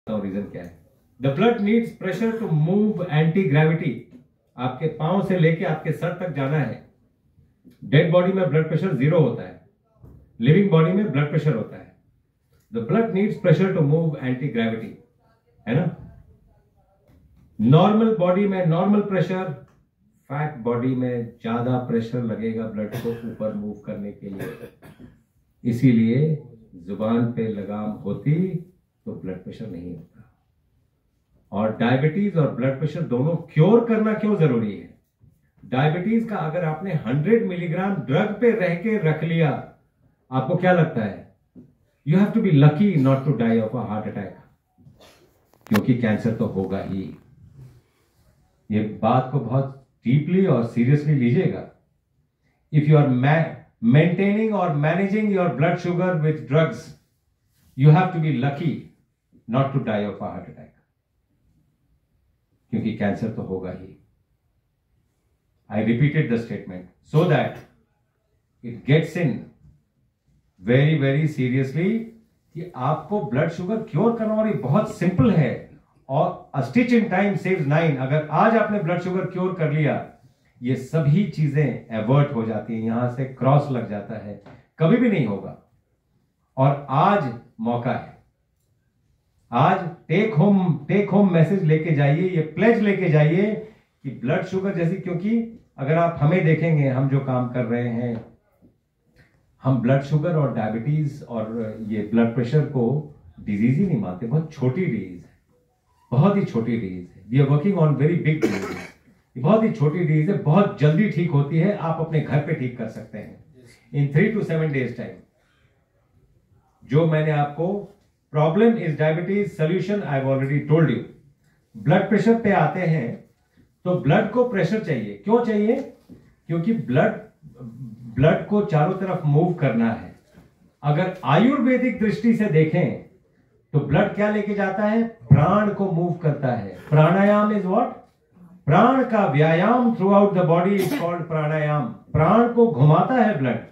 Reason क्या है। The blood needs pressure to move anti gravity. आपके पांव से लेके आपके सर तक जाना है। डेड बॉडी में ब्लड प्रेशर 0 होता है, लिविंग बॉडी में ब्लड प्रेशर होता है। The blood needs pressure to move anti gravity, है ना। नॉर्मल बॉडी में नॉर्मल प्रेशर, फैट बॉडी में ज्यादा प्रेशर लगेगा ब्लड को ऊपर मूव करने के लिए। इसीलिए जुबान पे लगाम होती तो ब्लड प्रेशर नहीं होता। और डायबिटीज और ब्लड प्रेशर दोनों क्योर करना क्यों जरूरी है। डायबिटीज का अगर आपने 100 मिलीग्राम ड्रग पे रह के रख लिया, आपको क्या लगता है? You have to be lucky not to die of a heart attack, क्योंकि कैंसर तो होगा ही। ये बात को बहुत डीपली और सीरियसली लीजिएगा। इफ यू आर मेंटेनिंग और managing your blood sugar with drugs, you have to be lucky not to die of a heart attack, क्योंकि कैंसर तो होगा ही। I repeated the statement so that it gets in very very seriously कि आपको blood sugar cure करना, और ये बहुत simple है। और a stitch in time saves 9। अगर आज आपने ब्लड शुगर क्योर कर लिया, ये सभी चीजें एवर्ट हो जाती हैं, यहां से क्रॉस लग जाता है, कभी भी नहीं होगा। और आज मौका है, आज टेक होम मैसेज लेके जाइए, ये प्लेज लेके जाइए कि ब्लड शुगर जैसी, क्योंकि अगर आप हमें देखेंगे, हम जो काम कर रहे हैं, हम ब्लड शुगर और डायबिटीज और ये ब्लड प्रेशर को डिजीज ही नहीं मानते। बहुत छोटी डिजीज है, बहुत ही छोटी डिजीज है। We are working on very big disease. ये बहुत ही छोटी डिजीज है, बहुत जल्दी ठीक होती है। आप अपने घर पे ठीक कर सकते हैं इन 3 to 7 days टाइम। जो मैंने आपको problem is diabetes, solution I have already told you. Blood pressure पे आते हैं तो ब्लड को प्रेशर चाहिए। क्यों चाहिए? क्योंकि ब्लड को चारों तरफ मूव करना है। अगर आयुर्वेदिक दृष्टि से देखें तो ब्लड क्या लेके जाता है? प्राण को मूव करता है। Pranayama is what? प्राण का व्यायाम throughout the body is called pranayama. प्राण को घुमाता है ब्लड।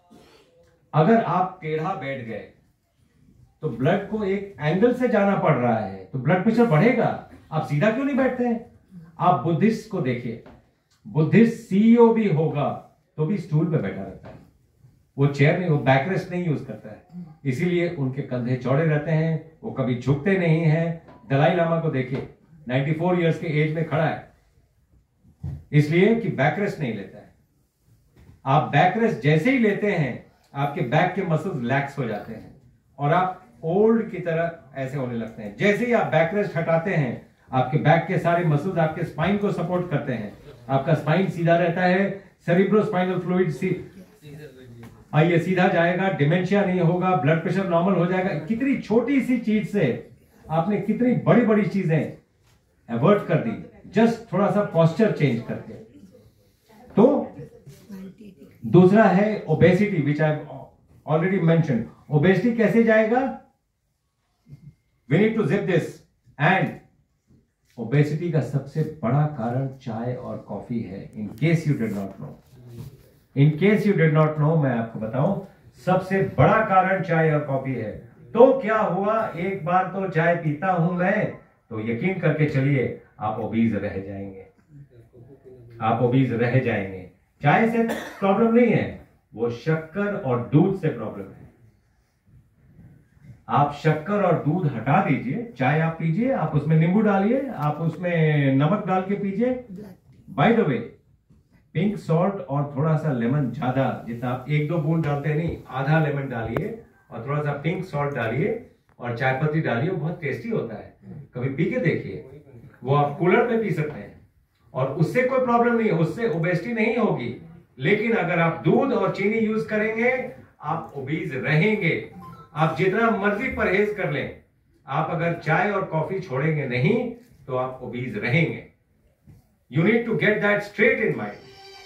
अगर आप टेढ़ा बैठ गए तो ब्लड को एक एंगल से जाना पड़ रहा है, तो ब्लड प्रेशर बढ़ेगा। आप सीधा क्यों नहीं बैठते हैं? आप बुद्धिस्ट को देखिए, बुद्धिस्ट सीईओ भी होगा तो भी स्टूल पे बैठा रहता है, वो चेयर नहीं, वो बैकरेस्ट नहीं यूज करता है। इसीलिए उनके कंधे चौड़े रहते हैं, वो कभी झुकते नहीं हैं। दलाई लामा को देखिए, 94 इयर्स के एज में खड़ा है, इसलिए कि बैकरेस्ट नहीं लेता है। आप बैकरेस्ट जैसे ही लेते हैं, आपके बैक के मसल्स लैक्स हो जाते हैं और आप ओल्ड की तरह ऐसे होने लगते हैं। जैसे ही आप बैकरेस्ट हटाते हैं, आपके बैक के सारे मसल्स आपके स्पाइन को सपोर्ट करते हैं, आपका स्पाइन सीधा रहता है, सेरिब्रोस्पाइनल फ्लूइड ये सीधा जाएगा, डिमेंशिया नहीं होगा, ब्लड प्रेशर नॉर्मल हो जाएगा। कितनी छोटी सी चीज से आपने कितनी बड़ी बड़ी चीजें अवॉइड कर दी, जस्ट थोड़ा सा पोस्चर चेंज करके। तो दूसरा है obesity, which I already mention. Obesity कैसे जाएगा? We need to zip this. And obesity का सबसे बड़ा कारण चाय और कॉफी है। In case you did not know, in case you did not know, मैं आपको बताऊं, सबसे बड़ा कारण चाय और कॉफी है। तो क्या हुआ, एक बार तो चाय पीता हूं मैं, तो यकीन करके चलिए आप ओबीज रह जाएंगे, आप ओबीज रह जाएंगे। चाय से प्रॉब्लम नहीं है, वो शक्कर और दूध से प्रॉब्लम है। आप शक्कर और दूध हटा दीजिए, चाय आप पीजिए, आप उसमें नींबू डालिए, आप उसमें नमक डाल के पीजिए। By the way, pink salt और थोड़ा सा लेमन, ज्यादा, जितना आप 1-2 बूंद डालते नहीं, आधा लेमन डालिए और थोड़ा सा पिंक सॉल्ट डालिए और चाय पत्ती डालिए, बहुत टेस्टी होता है। कभी पी के देखिए, वो आप कूलर पे पी सकते हैं और उससे कोई प्रॉब्लम नहीं है, उससे ओबेसिटी नहीं होगी। लेकिन अगर आप दूध और चीनी यूज करेंगे, आप ओबीज रहेंगे। आप जितना मर्जी परहेज कर लें, आप अगर चाय और कॉफी छोड़ेंगे नहीं तो आप ओबीज रहेंगे। You need to get that straight in mind.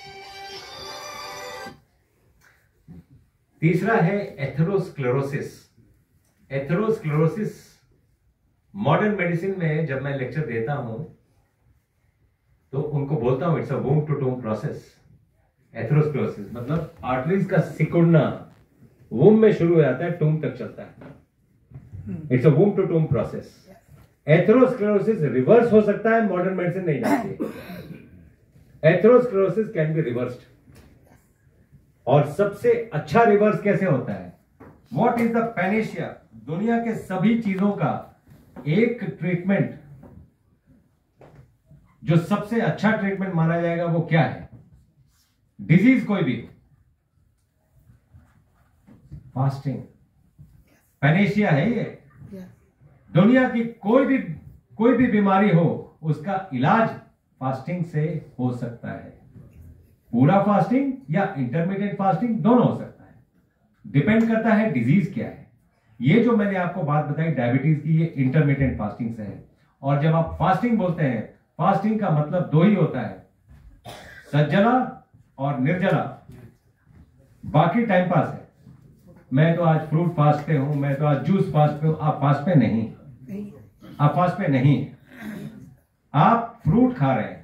तीसरा है एथेरोस्क्लेरोसिस। एथेरोस्क्लेरोसिस मॉडर्न मेडिसिन में जब मैं लेक्चर देता हूं तो उनको बोलता हूं it's a womb to tomb process. Atherosclerosis मतलब आर्टरीज का सिकुड़ना, वूम में शुरू हो जाता है, टूम तक चलता है। It's a womb to tomb process. Atherosclerosis reverse हो सकता है, मॉडर्न मेडिसिन नहीं जानती। Atherosclerosis can be reversed. और सबसे अच्छा रिवर्स कैसे होता है? What is the panacea? दुनिया के सभी चीजों का एक ट्रीटमेंट जो सबसे अच्छा ट्रीटमेंट माना जाएगा वो क्या है? डिजीज कोई भी, फास्टिंग पैनेशिया है ये। दुनिया की कोई भी बीमारी हो, उसका इलाज फास्टिंग से हो सकता है। पूरा फास्टिंग या इंटरमीडिएट फास्टिंग दोनों हो सकता है, डिपेंड करता है डिजीज क्या है। ये जो मैंने आपको बात बताई डायबिटीज की, ये इंटरमीडिएट फास्टिंग से है। और जब आप फास्टिंग बोलते हैं, फास्टिंग का मतलब दो ही होता है, सज्जला और निर्जला। बाकी टाइम पास है। मैं तो आज फ्रूट फास्ट पे हूं, मैं तो आज जूस फास्ट पे हूं। आप फास्ट पे नहीं, आप फास्ट पे नहीं, आप फ्रूट खा रहे हैं।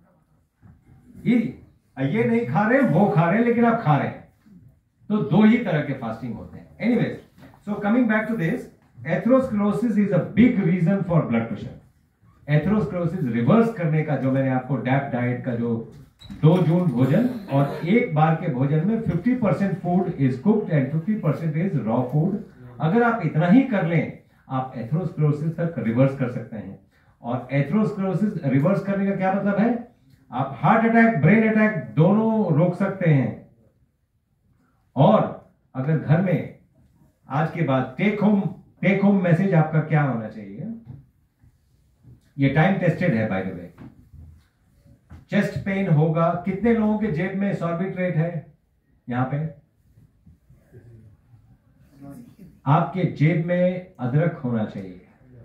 ये नहीं खा रहे, वो खा रहे हैं, लेकिन आप खा रहे हैं। तो दो ही तरह के फास्टिंग होते हैं। Anyways, so coming back to this, atherosclerosis is a big reason for blood pressure. Atherosclerosis reverse करने का जो मैंने आपको डैप डाइट का जो 2 जून भोजन और एक बार के भोजन में 50% food is cooked and 50% is raw food, अगर आप इतना ही कर लें, आप एथेरोस्क्लेरोसिस तक रिवर्स कर सकते हैं। और एथेरोस्क्लेरोसिस रिवर्स करने का क्या मतलब है? आप हार्ट अटैक, ब्रेन अटैक दोनों रोक सकते हैं। और अगर घर में आज के बाद टेक होम मैसेज आपका क्या होना चाहिए? ये टाइम टेस्टेड है by the way. Chest pain होगा, कितने लोगों के जेब में सॉर्बिट्रेट है? यहां पे आपके जेब में अदरक होना चाहिए,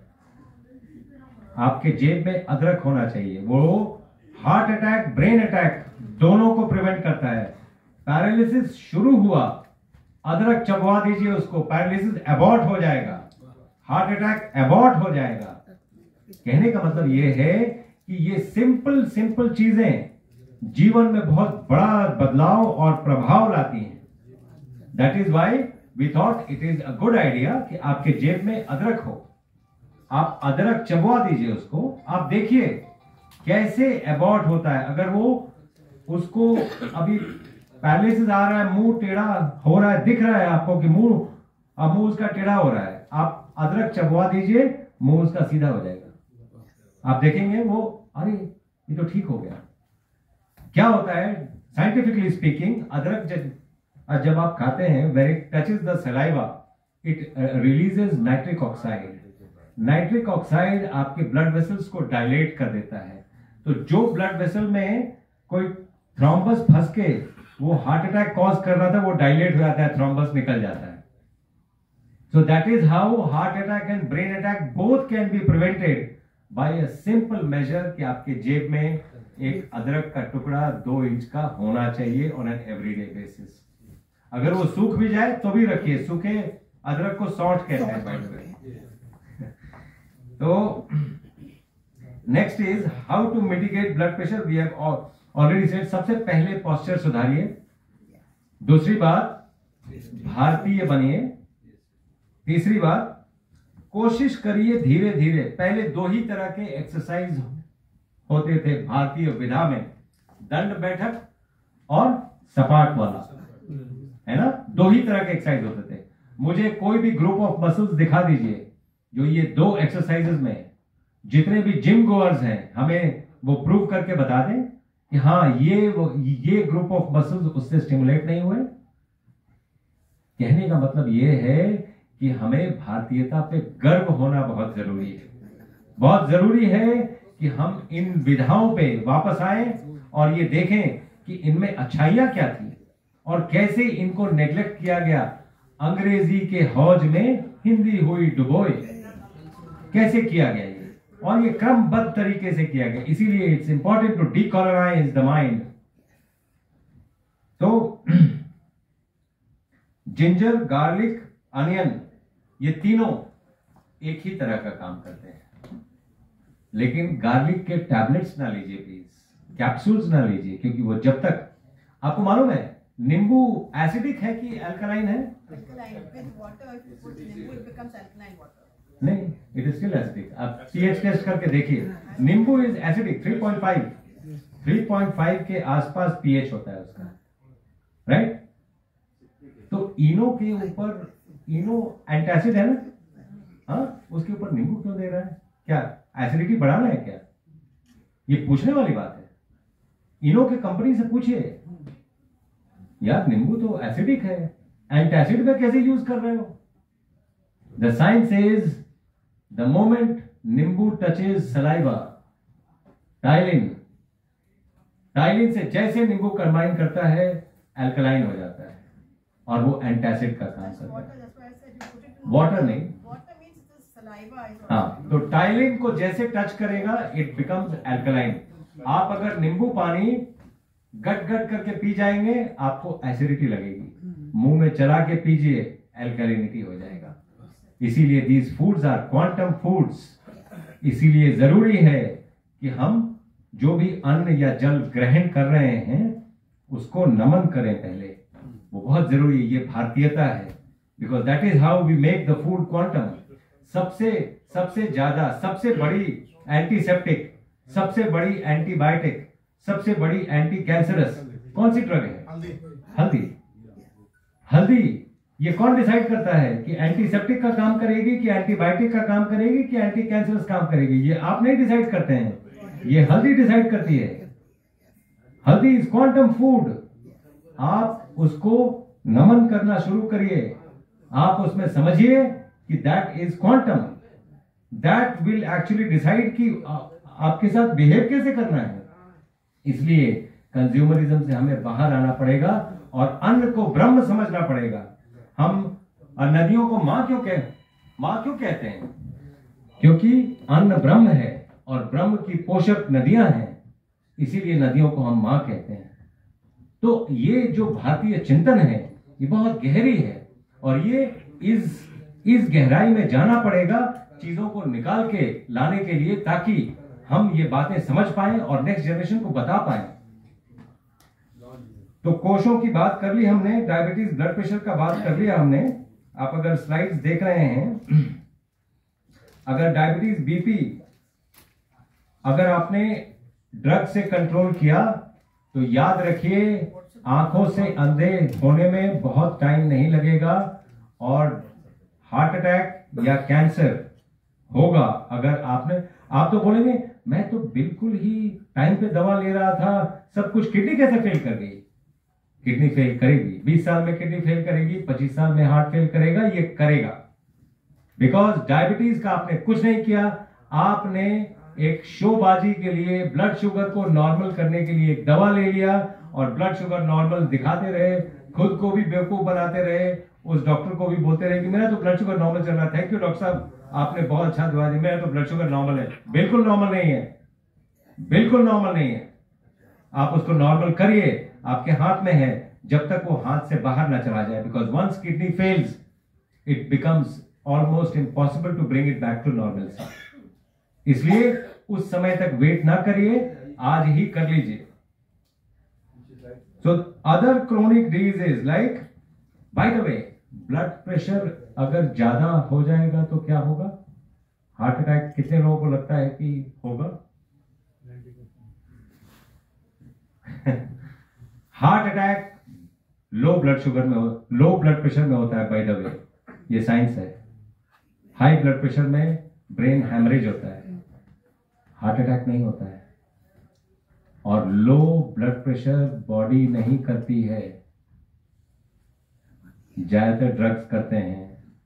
आपके जेब में अदरक होना चाहिए। वो हार्ट अटैक, ब्रेन अटैक दोनों को प्रिवेंट करता है। पैरालिसिस शुरू हुआ, अदरक चबवा दीजिए उसको, पैरालिसिस अबॉर्ट हो जाएगा, हार्ट अटैक अबॉर्ट हो जाएगा। कहने का मतलब यह है कि ये सिंपल चीजें जीवन में बहुत बड़ा बदलाव और प्रभाव लाती हैं। That is why we thought it is a good idea कि आपके जेब में अदरक हो। आप अदरक चबवा दीजिए उसको, आप देखिए कैसे अबॉर्ट होता है। अगर वो उसको अभी पैरालिसिस आ रहा है, मुंह टेढ़ा हो रहा है, दिख रहा है आपको कि मुंह उसका टेढ़ा हो रहा है, आप अदरक चबवा दीजिए, मुंह उसका सीधा हो जाएगा। आप देखेंगे वो, अरे ये तो ठीक हो गया। क्या होता है साइंटिफिकली स्पीकिंग, अदरक जब आप खाते हैं, when it touches the saliva, it releases nitric oxide. Nitric oxide आपके ब्लड वेसल्स को डायलेट कर देता है। तो जो ब्लड वेसल में कोई थ्रोम्बस फंस के वो हार्ट अटैक कॉज कर रहा था, वो डायलेट हो जाता है, थ्रोम्बस निकल जाता है। So that is how heart attack and brain attack both can be prevented by a simple measure कि आपके जेब में एक अदरक का टुकड़ा 2 इंच का होना चाहिए ऑन एन एवरीडे बेसिस। अगर वो सूख भी जाए तो भी रखिए, सूखे अदरक को सौंठ कहते हैं बाय द वे। तो next is how to mitigate blood pressure. We have already said, सबसे पहले पोस्चर सुधारिए। दूसरी बात, भारतीय बनिए। तीसरी बात, कोशिश करिए धीरे धीरे। पहले 2 ही तरह के एक्सरसाइज होते थे भारतीय विधा में, दंड बैठक और सपाट वाला, है ना? 2 ही तरह के एक्सरसाइज होते थे। मुझे कोई भी ग्रुप ऑफ मसल्स दिखा दीजिए जो ये 2 एक्सरसाइजेस में, जितने भी जिम गोअर्स हैं, हमें वो प्रूव करके बता दें कि हाँ ये ग्रुप ऑफ मसल्स उससे स्टिमुलेट नहीं हुए। कहने का मतलब ये है कि हमें भारतीयता पे गर्व होना बहुत जरूरी है। बहुत जरूरी है कि हम इन विधाओं पे वापस आए और ये देखें कि इनमें अच्छाइयां क्या थी और कैसे इनको नेग्लेक्ट किया गया। अंग्रेजी के हौज में हिंदी हुई डुबोई, कैसे किया गया ये, और ये क्रमबद्ध तरीके से किया गया। इसीलिए it's important to decolonise the mind. तो जिंजर, गार्लिक, अनियन, ये तीनों एक ही तरह का काम करते हैं। लेकिन गार्लिक के टैबलेट्स ना लीजिए प्लीज, कैप्सूल्स ना लीजिए, क्योंकि वो जब तक, आपको मालूम है नींबू एसिडिक है कि अल्कलाइन है? Alkaline with water. If you put limbu, it becomes alkaline water. नहीं, इट इज स्टिल एसिडिक। आप pH टेस्ट करके देखिए, नींबू इज एसिडिक 3.5 के आसपास pH होता है उसका, राइट? तो इनो के ऊपर, इनो एंटासिड है ना, हाँ, उसके ऊपर नींबू क्यों दे रहा है? क्या एसिडिटी बढ़ाना है क्या? ये पूछने वाली बात है। इनो के कंपनी से पूछिए, यार नींबू तो एसिडिक है, एंटासिड में कैसे यूज कर रहे हो? The science is the moment नींबू टचेज सलाइवा, टाइलिन, टाइलिन से जैसे नींबू कंबाइन करता है एल्कलाइन हो जाता है और वो एंटासिड का काम करता है। वाटर नहीं, हाँ, तो टाइलिन को जैसे टच करेगा इट बिकम्स एल्कलाइन। आप अगर नींबू पानी गट गट करके पी जाएंगे आपको एसिडिटी लगेगी, मुंह में चला के पीजिए एल्कलिनिटी हो जाएगा। इसीलिए these foods are quantum foods. इसीलिए जरूरी है कि हम जो भी अन्न या जल ग्रहण कर रहे हैं उसको नमन करें पहले, वो बहुत जरूरी है। ये भारतीयता है, because that is how we make the food quantum. सबसे ज्यादा, सबसे बड़ी एंटीसेप्टिक, सबसे बड़ी एंटीबायोटिक, सबसे बड़ी एंटी कैंसरस कौन सी ड्रग है? हल्दी। हल्दी ये कौन डिसाइड करता है कि एंटीसेप्टिक का काम करेगी कि एंटीबायोटिक का काम करेगी कि एंटी कैंसरस काम करेगी? ये आप नहीं डिसाइड करते हैं, ये हल्दी डिसाइड करती है। हल्दी इज क्वांटम फूड। आप उसको नमन करना शुरू करिए, आप उसमें समझिए कि that is quantum, that will actually decide कि आपके साथ बिहेव कैसे करना है। इसलिए कंज्यूमरिज्म से हमें बाहर आना पड़ेगा और अन्न को ब्रह्म समझना पड़ेगा। हम नदियों को मां क्यों कहते हैं? क्योंकि अन्न ब्रह्म है और ब्रह्म की पोषक नदियां हैं, इसीलिए नदियों को हम मां कहते हैं। तो ये जो भारतीय चिंतन है ये बहुत गहरी है और ये इस गहराई में जाना पड़ेगा चीजों को निकाल के लाने के लिए, ताकि हम ये बातें समझ पाएं और नेक्स्ट जनरेशन को बता पाएं। तो कोशों की बात कर ली हमने, डायबिटीज ब्लड प्रेशर का बात कर लिया हमने। आप अगर स्लाइड्स देख रहे हैं, अगर डायबिटीज बीपी अगर आपने ड्रग से कंट्रोल किया तो याद रखिए आंखों से अंधे होने में बहुत टाइम नहीं लगेगा और हार्ट अटैक या कैंसर होगा। अगर आप तो बोलेंगे मैं तो बिल्कुल ही टाइम पे दवा ले रहा था, सब कुछ, किडनी कैसे फेल कर गई? किडनी फेल करेगी, 20 साल में किडनी फेल करेगी, 25 साल में हार्ट फेल करेगा, ये करेगा। बिकॉज डायबिटीज का आपने कुछ नहीं किया, आपने एक शोबाजी के लिए ब्लड शुगर को नॉर्मल करने के लिए एक दवा ले लिया और ब्लड शुगर नॉर्मल दिखाते रहे, खुद को भी बेवकूफ बनाते रहे, उस डॉक्टर को भी बोलते रहे कि मेरा तो ब्लड शुगर नॉर्मल चल रहा है, थैंक यू डॉक्टर साहब आपने बहुत अच्छा दवा दी, मेरा तो ब्लड शुगर नॉर्मल है। बिल्कुल नॉर्मल नहीं है, बिल्कुल नॉर्मल नहीं है। आप उसको नॉर्मल करिए, आपके हाथ में है, जब तक वो हाथ से बाहर ना चला जाए। Because once kidney fails it becomes almost impossible to bring it back to normal. इसलिए उस समय तक वेट ना करिए, आज ही कर लीजिए। So other chronic diseases like, by the way, blood pressure अगर ज्यादा हो जाएगा तो क्या होगा? हार्ट अटैक कितने लोगों को लगता है कि होगा? Heart attack low blood sugar में लो ब्लड प्रेशर में होता है, बाय द वे, ये साइंस है। हाई ब्लड प्रेशर में ब्रेन हैमरेज होता है, हार्ट अटैक नहीं होता है। और लो ब्लड प्रेशर बॉडी नहीं करती है, ज्यादातर ड्रग्स करते हैं।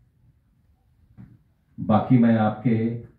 बाकी मैं आपके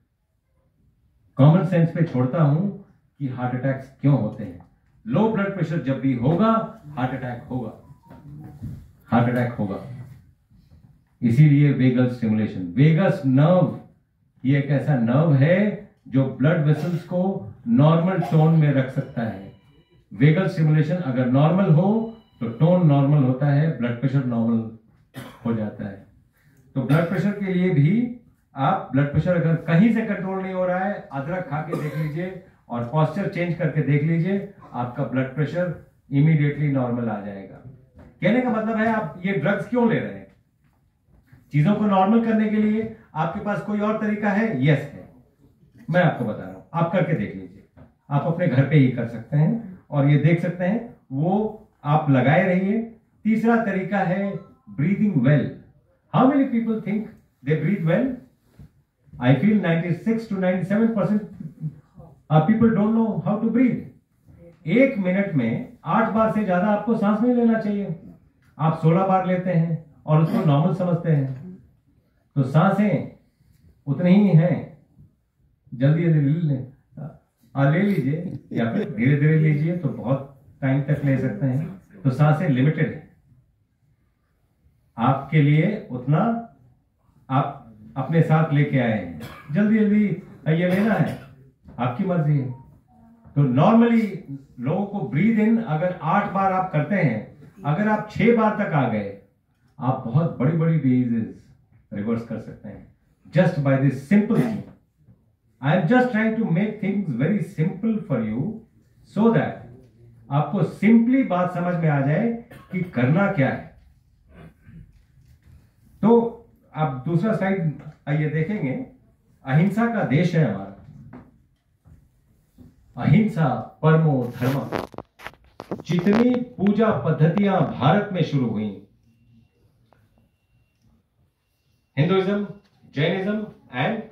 कॉमन सेंस पे छोड़ता हूं कि हार्ट अटैक्स क्यों होते हैं। लो ब्लड प्रेशर जब भी होगा हार्ट अटैक होगा, हार्ट अटैक होगा। इसीलिए वेगस स्टिमुलेशन, वेगस नर्व ये एक ऐसा नर्व है जो ब्लड वेसल्स को नॉर्मल टोन में रख सकता है। वेगस स्टिमुलेशन अगर नॉर्मल हो तो टोन नॉर्मल होता है, ब्लड प्रेशर नॉर्मल हो जाता है। तो ब्लड प्रेशर के लिए भी आप, ब्लड प्रेशर अगर कहीं से कंट्रोल नहीं हो रहा है, अदरक खा के देख लीजिए और पॉस्चर चेंज करके देख लीजिए, आपका ब्लड प्रेशर इमीडिएटली नॉर्मल आ जाएगा। कहने का मतलब है आप ये ड्रग्स क्यों ले रहे हैं? चीजों को नॉर्मल करने के लिए। आपके पास कोई और तरीका है? यस है, मैं आपको बता रहा हूं, आप करके देख लीजिए। आप अपने घर पे ही कर सकते हैं और ये देख सकते हैं, वो आप लगाए रहिए। तीसरा तरीका है breathing well. How many people think they breathe well? I feel 96 to 97% people don't know how to breathe. 1 minute में 8 बार से ज्यादा आपको सांस नहीं लेना चाहिए। आप 16 बार लेते हैं और उसको नॉर्मल समझते हैं, तो सांसें उतनी ही हैं। जल्दी जल्दी ले लीजिए या फिर धीरे धीरे लीजिए, तो बहुत टाइम तक ले सकते हैं। तो सांसें लिमिटेड है आपके लिए, उतना आप अपने साथ लेके आए हैं। जल्दी जल्दी ये लेना है, आपकी मर्जी है। तो नॉर्मली लोगों को ब्रीद इन अगर 8 बार आप करते हैं, अगर आप 6 बार तक आ गए, आप बहुत बड़ी बड़ी डिजीजेस रिवर्स कर सकते हैं just by this simple thing. I am just trying to make things very simple for you, so that आपको सिंपली बात समझ में आ जाए कि करना क्या है। तो आप दूसरा स्लाइड आइए देखेंगे। अहिंसा का देश है हमारा, अहिंसा परमो धर्म। जितनी पूजा पद्धतियां भारत में शुरू हुई, हिंदुइज्म, जैनिज्म एंड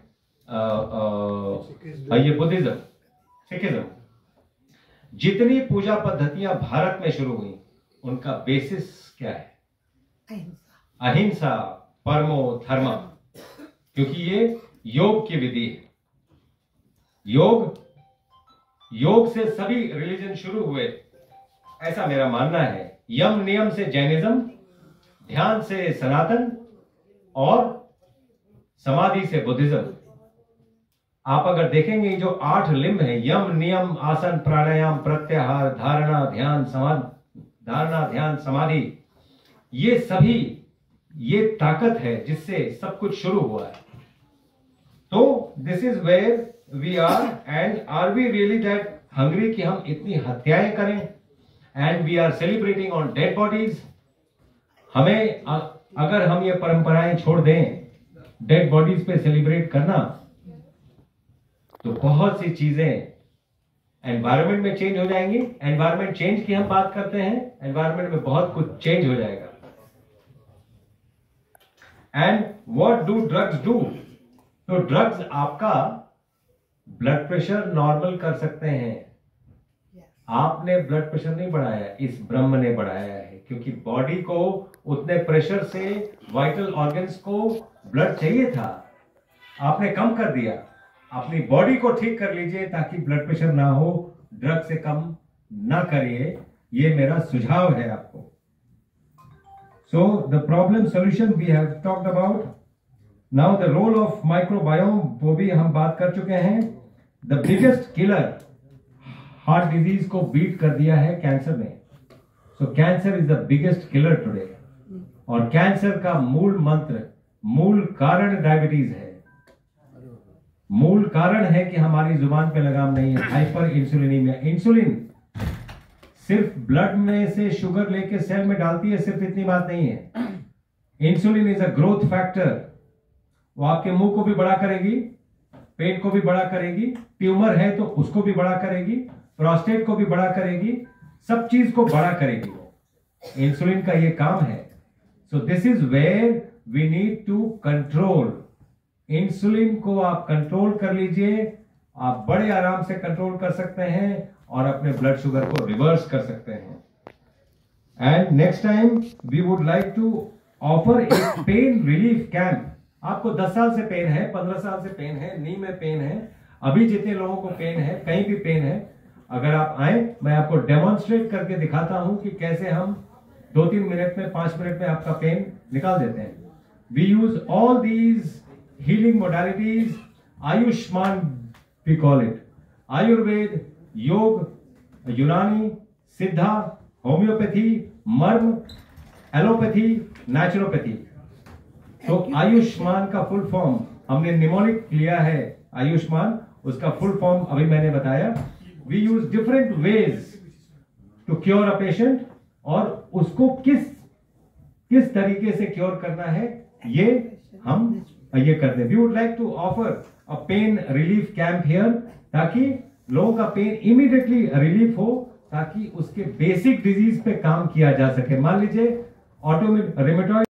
ये बुद्धिज्म, सिखिज्म, जितनी पूजा पद्धतियां भारत में शुरू हुई, उनका बेसिस क्या है? अहिंसा परमो धर्म। क्योंकि ये योग की विधि है। योग से सभी रिलीजन शुरू हुए, ऐसा मेरा मानना है। यम नियम से जैनिज्म, ध्यान से सनातन और समाधि से बुद्धिज्म। आप अगर देखेंगे जो 8 लिम्ब है, यम नियम आसन प्राणायाम प्रत्याहार धारणा ध्यान समाधि, ये सभी ये ताकत है जिससे सब कुछ शुरू हुआ है। तो this is where we are, and are we really that hungry कि हम इतनी हत्याएं करें and we are celebrating on dead bodies? हमें अगर हम ये परंपराएं छोड़ दें डेड बॉडीज पे सेलिब्रेट करना, तो बहुत सी चीजें एनवायरमेंट में चेंज हो जाएंगी। एनवायरमेंट चेंज की हम बात करते हैं, एनवायरमेंट में बहुत कुछ चेंज हो जाएगा। And what do drugs do? तो ड्रग्स आपका ब्लड प्रेशर नॉर्मल कर सकते हैं। आपने ब्लड प्रेशर नहीं बढ़ाया, इस ब्रह्म ने बढ़ाया है, क्योंकि बॉडी को उतने प्रेशर से वाइटल ऑर्गन्स को ब्लड चाहिए था, आपने कम कर दिया। अपनी बॉडी को ठीक कर लीजिए ताकि ब्लड प्रेशर ना हो, ड्रग से कम ना करिए, ये मेरा सुझाव है आपको। So the problem solution we have talked about. Now the role of microbiome, वो भी हम बात कर चुके हैं। The biggest killer, heart disease को बीट कर दिया है कैंसर ने। So cancer is the biggest killer today. और कैंसर का मूल मंत्र, मूल कारण डायबिटीज है। मूल कारण है कि हमारी जुबान पे लगाम नहीं है, हाइपर इंसुलिनीमिया। इंसुलिन सिर्फ ब्लड में से शुगर लेके सेल में डालती है, सिर्फ इतनी बात नहीं है। Insulin is a growth factor. वो आपके मुंह को भी बड़ा करेगी, पेट को भी बड़ा करेगी, ट्यूमर है तो उसको भी बड़ा करेगी, प्रोस्टेट को भी बड़ा करेगी, सब चीज को बड़ा करेगी वो। इंसुलिन का ये काम है। So this is where we need to control. Insulin को आप कंट्रोल कर लीजिए, आप बड़े आराम से कंट्रोल कर सकते हैं और अपने ब्लड शुगर को रिवर्स कर सकते हैं। And next time we would like to offer एक पेन रिलीफ कैंप। आपको 10 साल से पेन है, 15 साल से पेन है, नी में पेन है, अभी जितने लोगों को पेन है, कहीं भी पेन है, अगर आप आए, मैं आपको डेमोन्स्ट्रेट करके दिखाता हूं कि कैसे हम 2-3 मिनट में, 5 मिनट में आपका पेन निकाल देते हैं। We use all these healing modalities, Ayushman we call it, Ayurveda, yoga, Unani, सिद्धा, होम्योपैथी, मर्म, एलोपैथी, नेचुरोपैथी। तो आयुष्मान का फुल फॉर्म हमने निमोनिक लिया है, आयुष्मान, उसका फुल फॉर्म अभी मैंने बताया। We use different ways to cure a patient, और उसको किस तरीके से क्योर करना है ये हम ये कर दे। We would like to offer a pain relief camp here, ताकि लोगों का पेन इमीडिएटली रिलीफ हो, ताकि उसके बेसिक डिजीज पे काम किया जा सके। मान लीजिए ऑटोमिन रिमेटॉइड